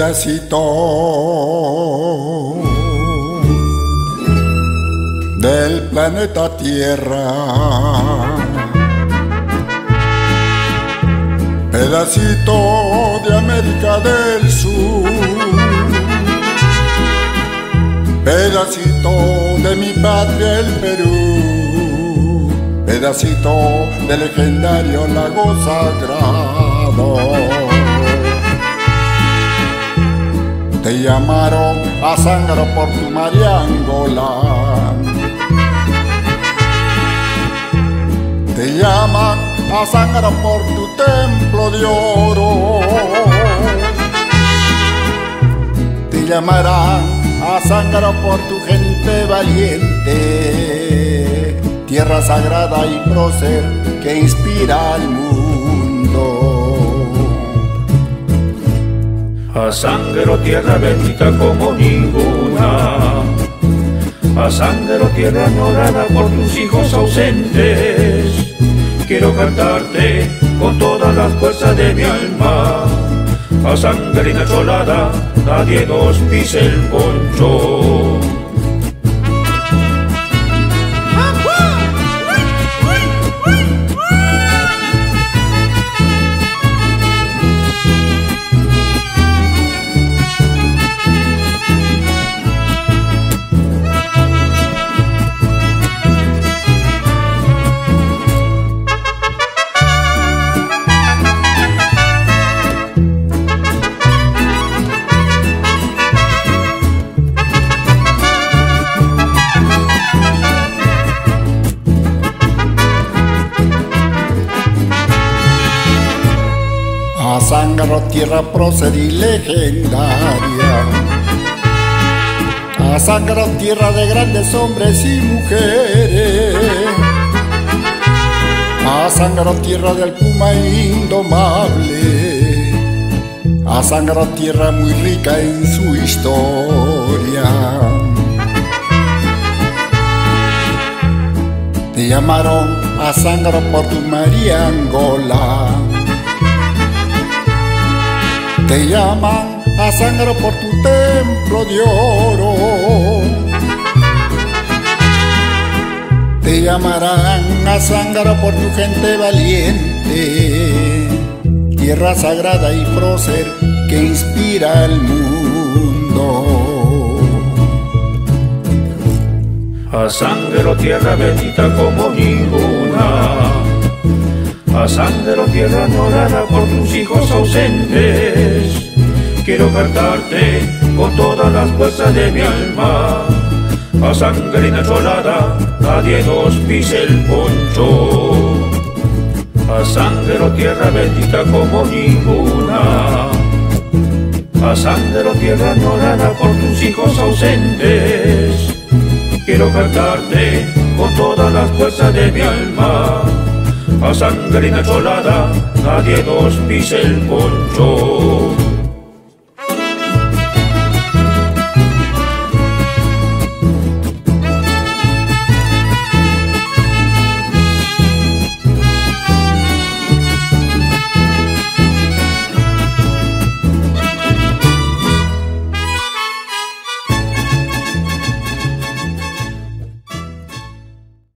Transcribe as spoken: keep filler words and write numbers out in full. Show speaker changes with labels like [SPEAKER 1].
[SPEAKER 1] pedacito del planeta Tierra, pedacito de América del Sur, pedacito de mi patria el Perú, pedacito del legendario lago sagrado. Te llamaron a sangre por tu Mariangola, te llaman a sangre por tu templo de oro, te llamarán a sangre por tu gente valiente, tierra sagrada y prócer que inspira al mundo.
[SPEAKER 2] A sangre o tierra bendita como ninguna, a sangre o tierra añorada por tus hijos ausentes, quiero cantarte con todas las fuerzas de mi alma. A sangre inacholada nadie nos pise el poncho.
[SPEAKER 1] A sangre o tierra prócer y legendaria, a sangre o tierra de grandes hombres y mujeres, a sangre o tierra del puma indomable, a sangre o tierra muy rica en su historia. Te llamaron a sangre por tu Mariangola, te llaman a sangre por tu templo de oro, te llamarán a sangre por tu gente valiente, tierra sagrada y prócer que inspira al mundo.
[SPEAKER 2] A sangre o tierra bendita como ninguna, a sangre o tierra añorada por tus hijos ausentes, quiero cantarte con todas las fuerzas de mi alma. A sangre inacholada nadie nos pise el poncho. A sangre o tierra bendita como ninguna, a sangre o tierra añorada por tus hijos ausentes, quiero cantarte con todas las fuerzas de mi alma. A sangre inacholada nadie nos pise el poncho.